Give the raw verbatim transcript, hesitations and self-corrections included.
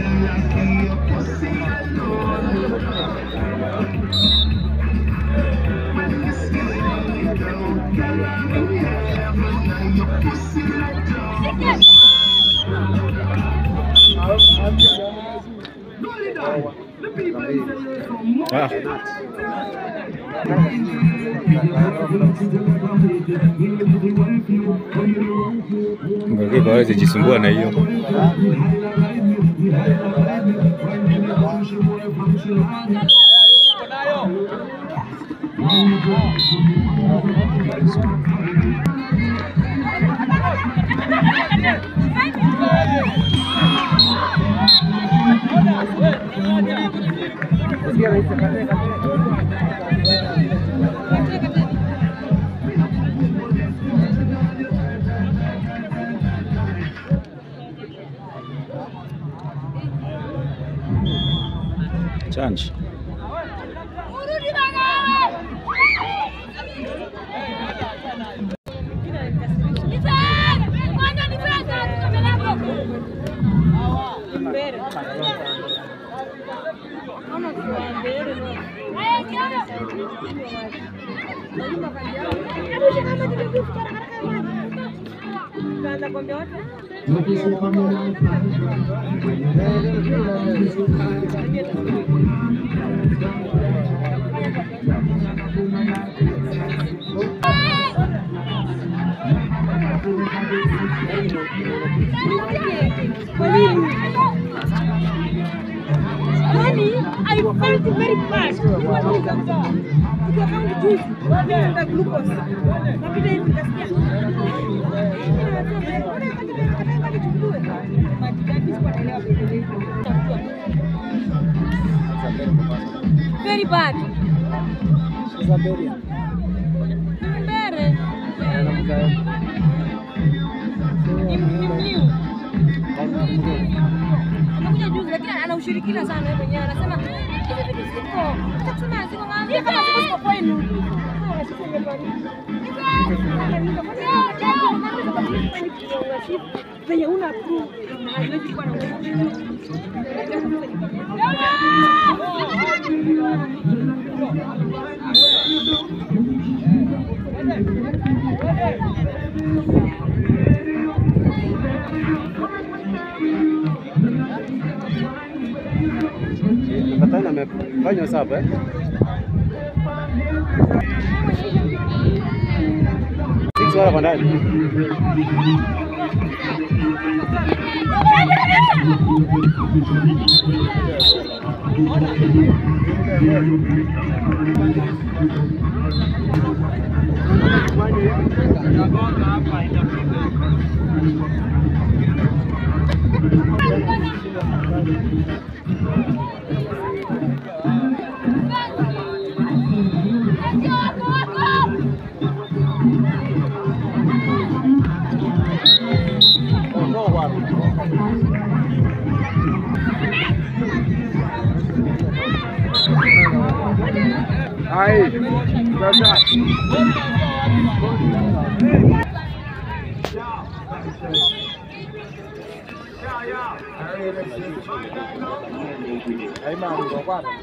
Ah. Ngoja baweze jisumbua na hiyo. Change. Money, I felt very bad. It was the juice, the glucose. Very bad. Anakuja juzi lakini ana ushirikina sana yeye mwenyewe anasema hivi vitu siko tutasema ziko ngambia kama siko kwenu. Venye una proof haiwezi kuwa na Katana amefanya saba eh? Six wala bandani. Aí, já já. Aí, mano, vou guardar.